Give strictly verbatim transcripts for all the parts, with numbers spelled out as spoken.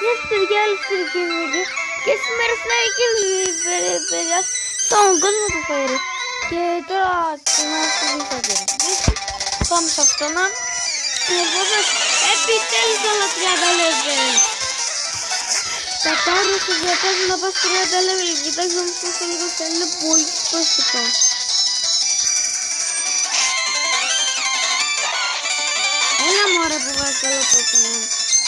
Γεια σας παιδιά, άλλη ιστορική βίντεο. Και σήμερα θα έχει παιδιά στον κόσμο του Φαΐρου. Και τώρα την άλλη θα πάμε σε αυτό να επιτέλους όλα τριάντα level. Τα πάρω στο διατάζω να πάω τριάντα level. Κοιτάξτε όμως πόσο λίγο θα είναι πολύ πρόσφυτα. Έλα μωρέ που βάζει καλό Pokemon.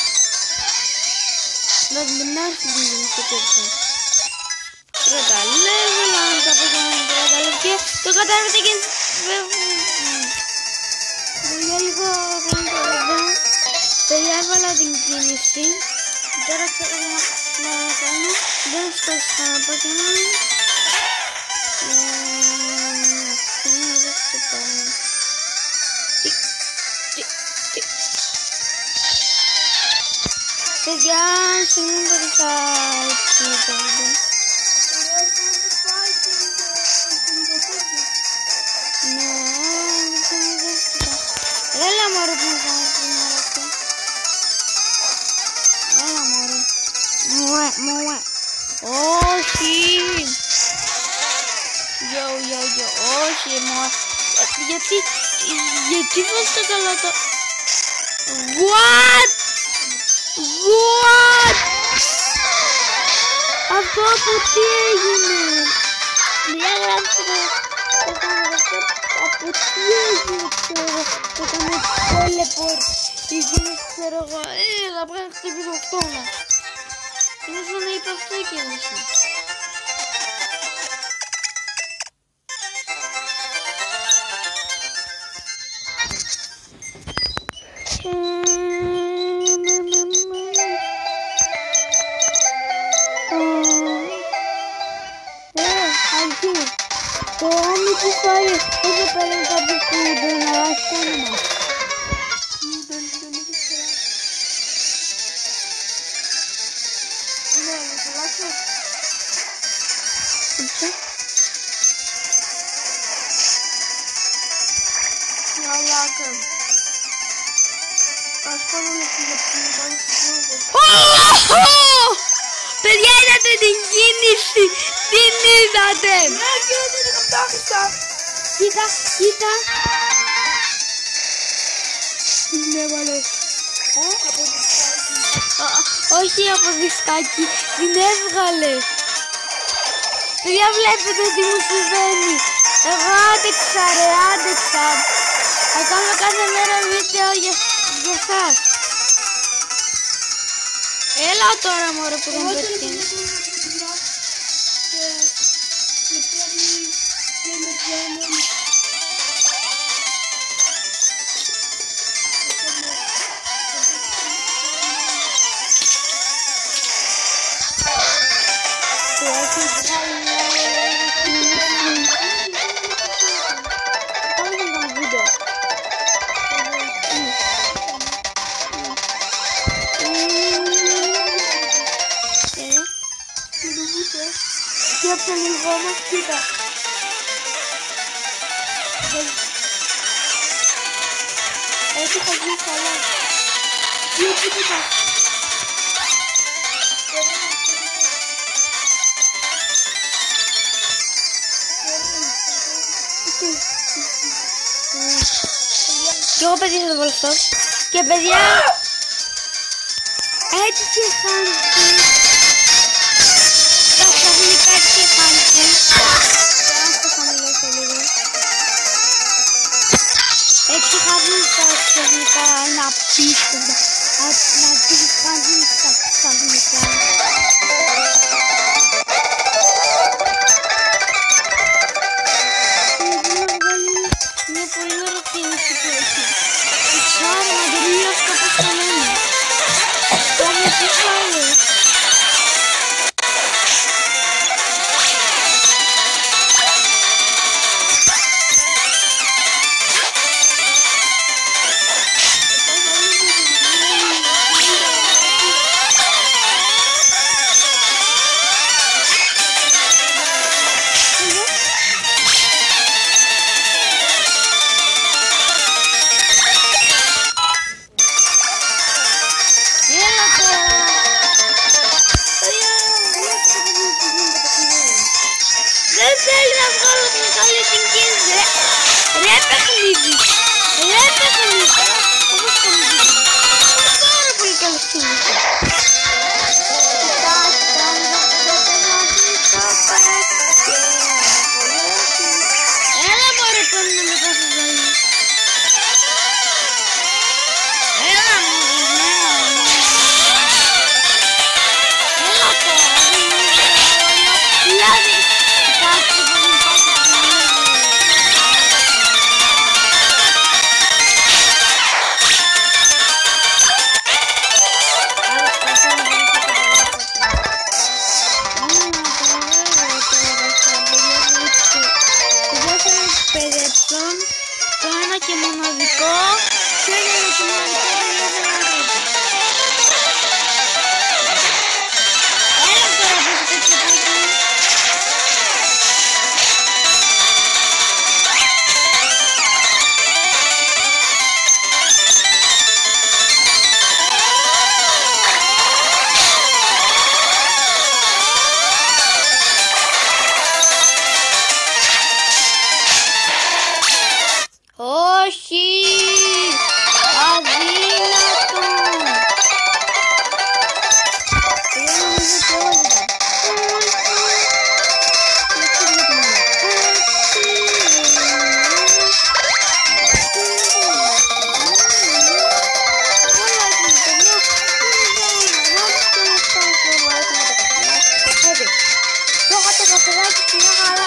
Να μην έρθει την γενική τριάντα level, αν τα Pokemon είναι τριάντα level και το κατάλαβετε και για λίγο παιδιά έβαλα την κίνηση. Τώρα ξέρω να κάνω, δεν στο ξανά Pokemon. Αυτό είναι εδώ στο πάνω. Παιδιά, συγγνώμη που είχα έτσι το βίντεο. Ναι, έλα μωρέ που μου κάνεις την ώρα αυτή. Έλα μωρέ. Μουέ, μουέ. Όχι. Yo, yo, yo. Όχι μωρέ. Γιατί, γιατί βάζεις τα καλά τα... What? What? Αυτό από τι έγινε? Διάγραψε το κάνω αυτό από τι έγινε ξέρω. Το κάνω teleport. Εκείνος ξέρω εγώ. Ε, θα πρέπει να χτυπήσω αυτό να. Είναι σαν να είπε αυτό εκείνος. Το όμοι που φάει, όσο παίρνει κάποιος που δεν αλλάζει το όνομα. Ναι, να το αλλάξω. Έτσι. Να αλλάξω. Ας κάνω να φύγω. Παιδιά, είδατε την κίνηση! Την είδατε! Ναι, και δεν την κατάφυσα! Κοίτα, κοίτα! Την έβαλε. Ε, από δισκάκι. Όχι από δισκάκι, την έβγαλε. Παιδιά, βλέπετε τι μου συμβαίνει. Εγώ άντεξα ρε, άντεξα. Θα κάνω κάθε μέρα βίντεο για, για σας. Έλα τώρα μωρέ που δεν πετυχαίνεις. Και από το λίγο όμως κοίτα. Έτσι θα βγει καλά. Τι έτσι κοίτα. Και εγώ παιδιά θα το βάλω αυτό. Και παιδιά έτσι και χάνει. Ξαφνικά και χάνει. Άστο χαμηλώσω λίγο. Έτσι χάνει τα ξαφνικά ένα πίστευτα. Να δεις χάνει τα ξαφνικά. Μια πολύ ωραία κίνηση που έχει. Ξέρω να τελειώσει κάπως κανένα. Όμως τι άλλο. Ρε παιχνίδι. Ρε παιχνίδι. Όπως παιχνίδι. Πάρα πολύ καλό παιχνίδι. Έλα μωρέ πάνε να με κάθε ζωή. Έλα μωρέ. Έλα τώρα. Δηλαδή κάτσε που μου πάτησε το παιδευτών, το ένα και μοναδικό και ένα και μοναδικό έλα τώρα που έχετε τσιπάκι. Όχι! Αδύνατο! Εγώ νομίζω και όχι. Το είχα το καφεδάκι στην χαρά.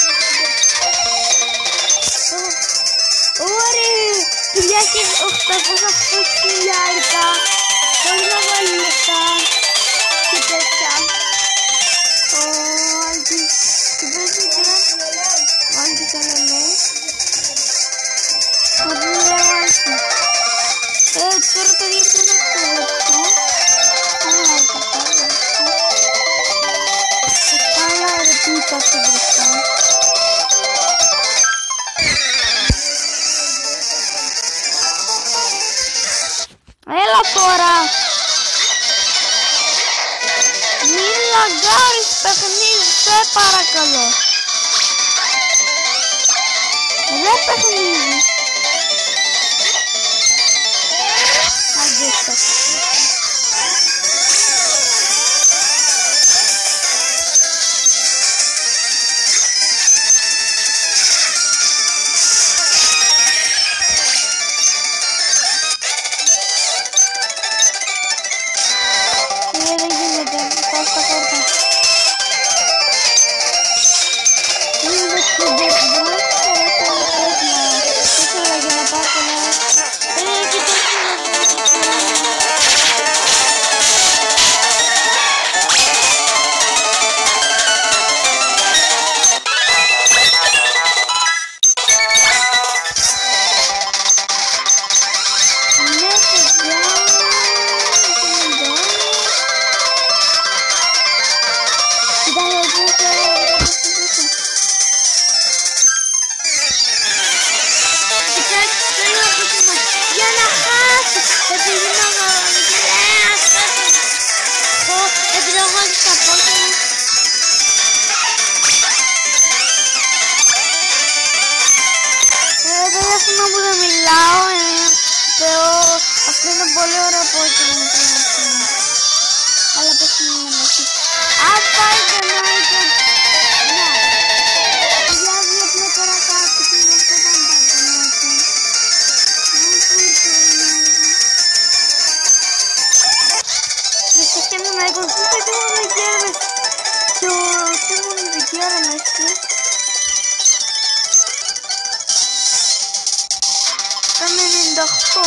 Ωραία! Παιδιά και οκτακόσια οκτώ χιλιάρικα χωρίς να βάλει λεφτά και τέτοια. Ο Άλκης, τι πες τώρα? Ο Άλκης Αλελές. Το δίνω ο Άλκης. Ε, τώρα παιδιά τι είναι αυτό λεπτό. Καλά έρθα πάρα λεπτό. Καλά ρε πίτα αυτό μπροστά. Έλα τώρα! Μην λαγκάρεις παιχνίδι, σε παρακαλώ! Ρε παιχνίδι! Αγγίστα! Δεν γίνεται, πάω στα κόρτα. Δεν είναι το μπερδό, τώρα θα είναι έτοιμα. Ήθελα για να πάω καλά. Ε, κοιτάξτε να για να χάσει, επειδή να επειδή έχω χάσει τα πόδια μου. Ε, δεν έφυγα που δεν μιλάω, Θεό, αυτό είναι πολύ ωραίο πόδια μου. Αλλά πώς είναι να μάθει. Αν πάει το νόητο, ναι. Για βλέπουμε τώρα κάτι και είναι αυτό δεν πάει το νόητο. Και μόνο είκοσι πέντε μόνο δικαίωμες και ο μόνο δικαίωμες ήταν ενενήντα οκτώ.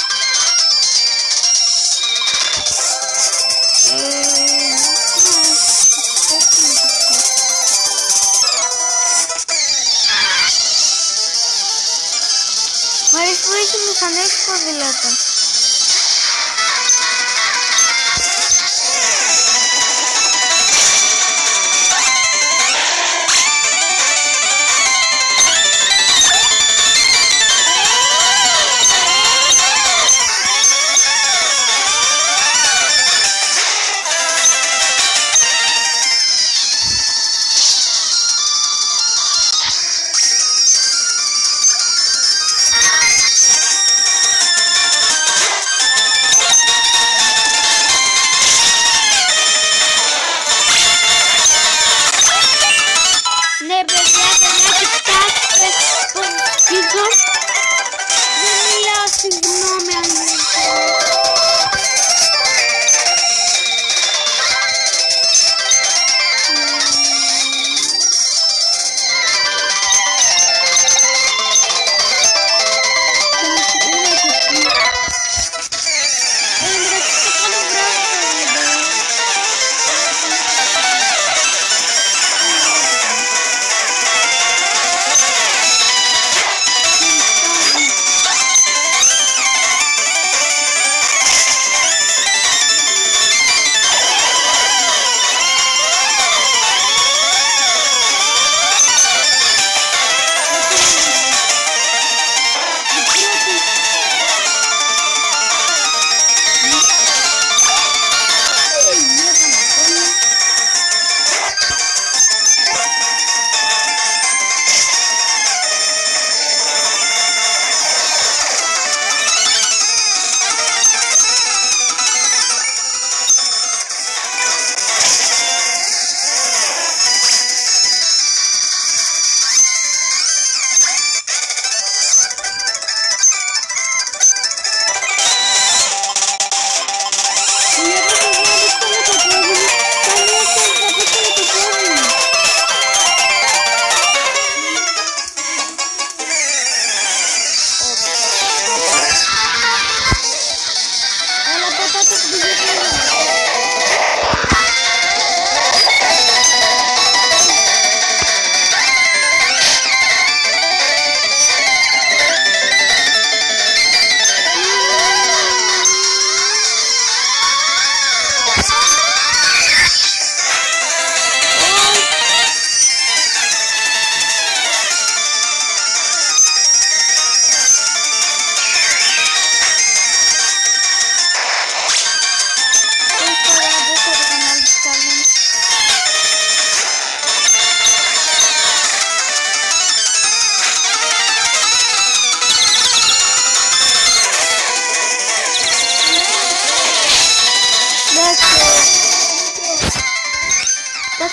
Μ' αρέσει που έχει μηχανές ποδηλάτα.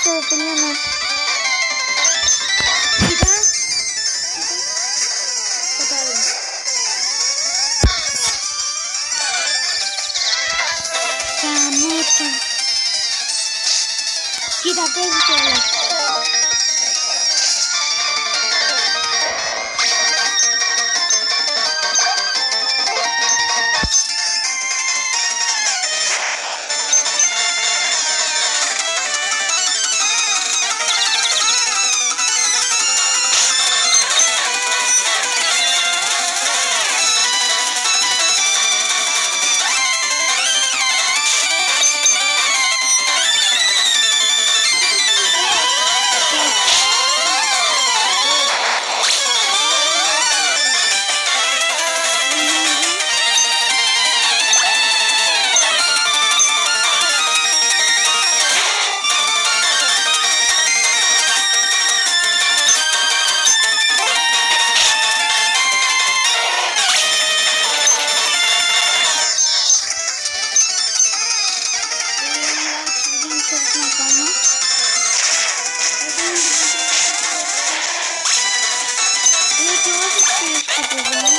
αυτό, τελειώνω. Κοίτα. Κατάλαβα. Καμέτο. Κοίτα, παίζει κιόλας. Thank you.